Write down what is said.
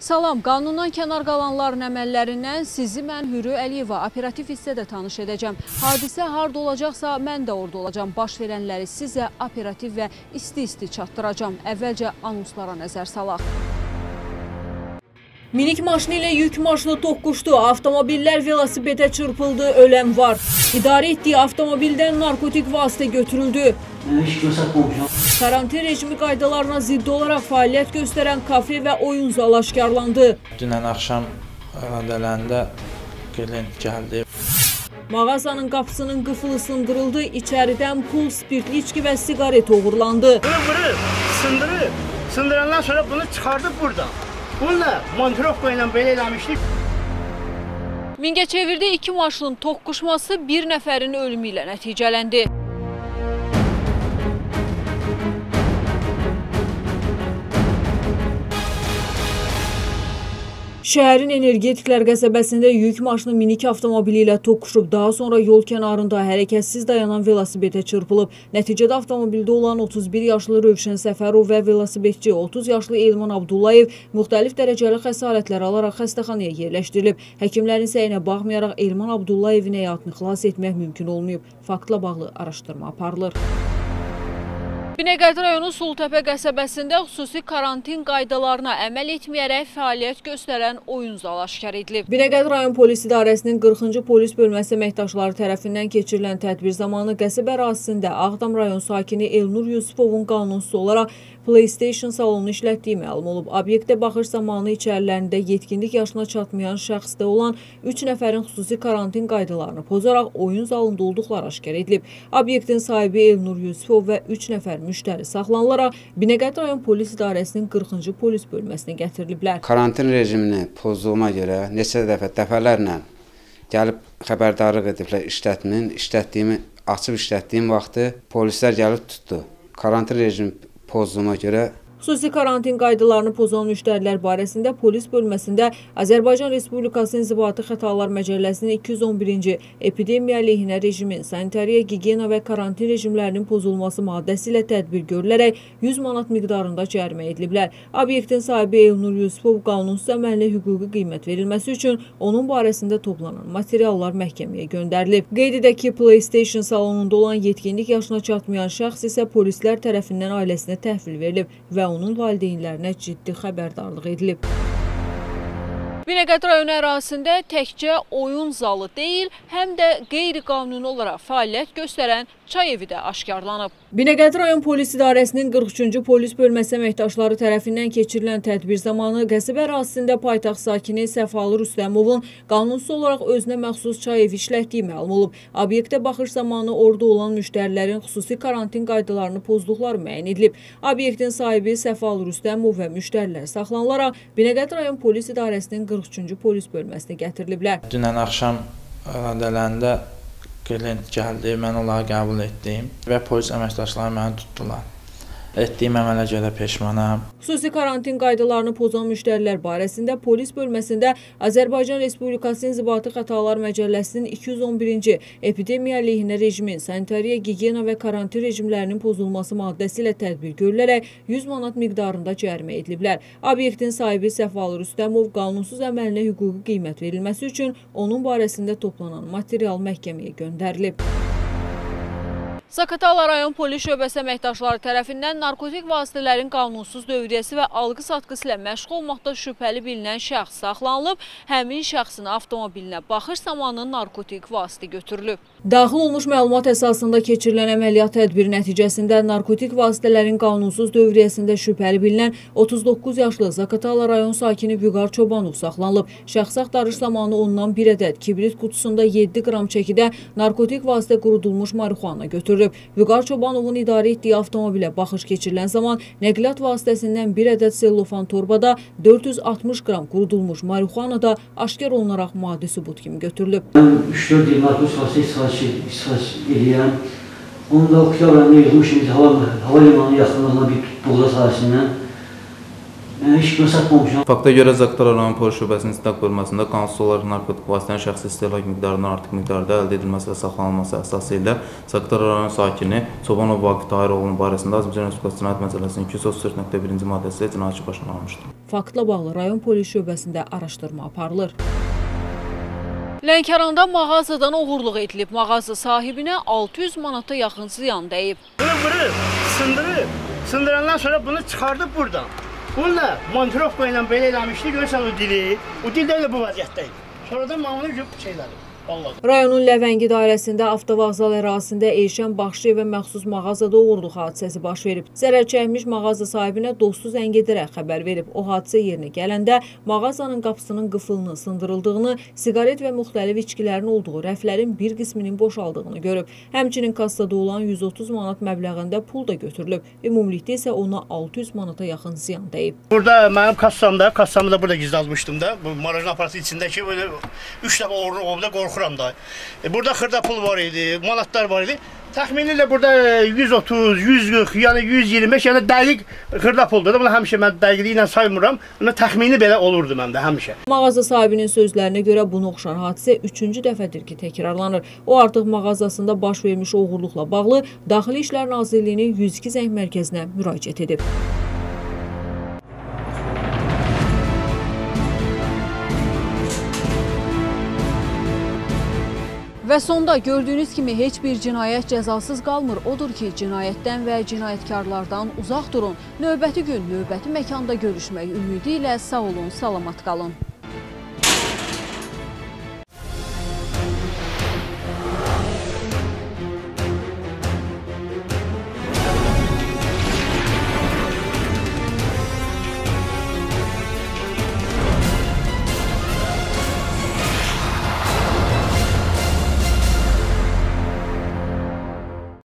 Salam, qanundan kənar qalanların əməllərindən sizi mən Hürü Əliyeva operativ hissədə tanış edəcəm. Hadisə harda olacaqsa mən də orada olacam. Baş verənləri sizə operativ və isti-isti çatdıracam. Əvvəlcə anonslara nəzər salaq. Minik maşını ilə yük maşını toqquşdu. Avtomobillər velosipedə çırpıldı, ölən var. İdarə etdiyi avtomobildən narkotik vasitə götürüldü. Karantin rejimi qaydalarına zidd olaraq fəaliyyət göstərən kafe və oyun zalı aşkarlandı. Dünən axşam radələrində klient gəldi. Mağazanın qapısının qıfılı sındırıldı, içəridən pul, spirtli içki və siqaret uğurlandı. Vurub, sındırıb, sındırandan sonra bunu çıxardıb buradan. Bununla montirovka ilə belə eləmişdik. Mingəçevirdə iki maşının toqquşması bir nəfərin ölümü ilə nəticələndi. Şəhərin Energetiklər qəsəbəsində yük maşını minik avtomobili ilə toqquşub, daha sonra yol kənarında hərəkətsiz dayanan velosipedə çırpılıb. Nəticədə avtomobildə olan 31 yaşlı Rövşən Səfərov və velosipedçi 30 yaşlı Elman Abdullayev müxtəlif dərəcəli xəsarətlər alaraq xəstəxanaya yerləşdirilib. Həkimlərin səyinə baxmayaraq Elman Abdullayevin həyatını xilas etmək mümkün olmayıb. Faktla bağlı araşdırma aparılır. Binəqədi rayonu Sulutəpə qəsəbəsində xüsusi karantin qaydalarına əməl etməyərək fəaliyyət göstərən oyun zalı aşkar edilib. Binəqədi rayon polis idarəsinin 40-cı polis bölməsi əməkdaşları tərəfindən keçirilən tədbir zamanı qəsəbə ərazisində Ağdam rayon sakini Elnur Yusufovun qanunsuz olaraq PlayStation salonu işlətdiyi məlum olub. Obyektə baxış zamanı içərilərində yetkinlik yaşına çatmayan şəxsdə olan 3 nəfərin xüsusi karantin qaydalarını pozaraq oyun zalında olduqları aşkar edilib. Obyektin sahibi Elnur Yusufov və 3 nəfər müştəri saxlanılaraq Binəqədi rayon polis idarəsinin 40-cı polis bölməsinə gətiriliblər. Karantin rejimini pozduğuma görə dəfələrlə gəlib xəbərdarlıq ediblər işlətdiyimi açıb işlətdiyim vaxtı polislər gəlib tutdu. Karantin rejimi pozduğuma görə Xüsusi karantin qaydalarını pozan müştərilər barəsində polis bölməsində Azərbaycan Respublikası İnzibati Xətalar Məcəlləsinin 211-ci epidemiya əleyhinə rejimin, sanitariya, gigiyena və karantin rejimlərinin pozulması maddəsi ilə tədbir görülərək 100 manat miqdarında cərimə ediliblər. Obyektin sahibi Elnur Yusufov qanunsuz əməlinə hüquqi qiymət verilməsi üçün onun barəsində toplanan materiallar məhkəməyə göndərilib. Qeyd edək ki, PlayStation salonunda olan yetkinlik yaşına çatmayan şəxs isə polislər tərəfindən ailəsinə təhvil verilib və onun valideynlərinə ciddi xəbərdarlıq edilib. Binəqədi rayon ərazisində təkcə oyun zalı deyil, həm də qeyri-qanuni olaraq fəaliyyət göstərən çay evi də aşkarlanıb. Binəqədi rayon polis idarəsinin 43-cü polis bölməsi əməkdaşları tərəfindən keçirilən tədbir zamanı qəsəbə ərazisində paytaxt sakini Səfalı Rüstəmovun qanunsuz olaraq özünə məxsus çay evi işlətdiyi məlum olub. Obyektə baxış zamanı orada olan müştərilərin xüsusi karantin qaydalarını pozduqları müəyyən edilib. Obyektin sahibi Səfalı Rüstəmov və müştərilər saxlanılaraq Binəqədi rayon polis idarəsinin 43-cü polis bölməsinə gətiriliblər. Dünən axşam radələrində klient gəldi, mən onları qəbul etdim və polis əməkdaşları məni tutdular. Etdiyim əmələ görə peşmanam. Xüsusi karantin qaydalarını pozan müştərilər barəsində polis bölməsində Azərbaycan Respublikası İnzibati Xətalar Məcəlləsinin 211-ci epidemiya əleyhinə rejimin, sanitariya, gigiyena və karantin rejimlərinin pozulması maddəsi ilə tədbir görülərək 100 manat miqdarında cərimə ediliblər. Obyektin sahibi Səfalı Rüstəmov qanunsuz əməlinə hüquqi qiymət verilməsi üçün onun barəsində toplanan material məhkəməyə göndərilib. Zaqatala rayon polis şöbəsi əməkdaşları tərəfindən narkotik vasitələrin qanunsuz dövriyyəsi və alqı-satqısı ilə məşğul olmaqda şübhəli bilinən şəxs saxlanılıb, həmin şəxsin avtomobilinə baxış zamanı narkotik vasitə götürülüb. Daxil olmuş məlumat əsasında keçirilən əməliyyat tədbiri nəticəsində narkotik vasitələrin qanunsuz dövriyyəsində şübhəli bilinən 39 yaşlı Zaqatala rayon sakini Vüqar Çobanov saxlanılıb. Şəxsi axtarış zamanı ondan bir ədəd kibrit qutusunda 7 qram çəkidə narkotik vasitə qurudulmuş marihuana götürülüb. Vüqar Çobanovun idarə etdiyi avtomobilə baxış keçirilən zaman nəqliyyat vasitəsindən bir ədəd sellofan torbada 460 qram qurudulmuş marihuana da aşkar olunaraq maddi sübut kimi götürülüb. 3-4 il narkotik vasitə istifadə edən, onu da Oktyabr yığmışım hava limanı yaxınlığına bir buğda sahəsindən. Heç kimi satmamışam. Fakta görə Zaqatala rayon polis şöbəsinin istintaq bölməsində qanunsuz olaraq narkotik vasitənin şəxsi istehlak miqdarından artıq miqdarda əldə edilməsi və saxlanılması əsası ilə Zaqatala rayon sakini Çobanov Vaqif Tahiroğlu'nun barəsində Azərbaycan Respublikası Cinayət Məcəlləsinin 234.1-ci maddəsi ilə cinayət işi başlanılmışdır. faktla bağlı rayon polis şöbəsində araşdırma aparılır. Lənkəranda mağazadan oğurluq edilib. Mağaza sahibinə 600 manata yaxın ziyan dəyib. Bunu vurub, sındırıb, sındırandan sonra bunu çıxardıb buradan. Bununla montirovka ilə belə eləmişdi, görürsən o dili. O dil də elə bu vəziyyətdəydi. Sonradan mamını şeylədi. Rayonun Ləvəngi dairəsində avtovağzal ərazisində Elşən Baxşıyevə məxsus mağazada oğurluq hadisəsi baş verib. Zərər çəkmiş mağaza sahibinə dostu zəng edərək xəbər verib. O hadisə yerinə gələndə mağazanın qapısının qıfılının sındırıldığını, siqaret və müxtəlif içkilərin olduğu rəflərin bir qisminin boşaldığını görüb. Həmçinin kassada olan 130 manat məbləğində pul da götürülüb. Ümumilikdə isə ona 600 manata yaxın ziyan dəyib. Burada mənim kassamı da burada gizlazmışdım da. Bu marajın aparatı içindəki böyle 3 dəfə oğurluq oldu, qorxuram da. Burada xırda pul var idi, manatlar var idi. Təxminilə burada 130, 140, yəni 125, yəni dəqiq xırda puldur da. Bunu həmişə mən dəqiqliyi ilə saymıram. Buna təxmini belə olurdu məndə həmişə. Mağaza sahibinin sözlərinə görə buna oxşar hadisə 3-cü dəfədir ki, təkrarlanır. O artıq mağazasında baş vermiş oğurluqla bağlı Daxili İşlər Nazirliyinin 102 zəng mərkəzinə müraciət edib. Və sonda gördüyünüz kimi heç bir cinayət cəzasız qalmır. Odur ki, cinayətdən və cinayətkarlardan uzaq durun. Növbəti gün, növbəti məkanda görüşmək ümidi ilə sağ olun, salamat qalın.